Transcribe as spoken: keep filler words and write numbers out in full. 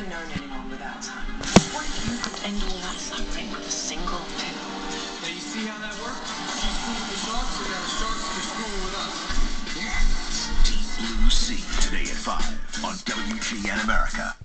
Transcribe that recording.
never known anyone with Alzheimer's. What if you could end all that suffering with a single pill? Now you see how that works? She's cool with the sharks, so now the sharks are cool with us. Deep Blue Sea, today at five on W G N America.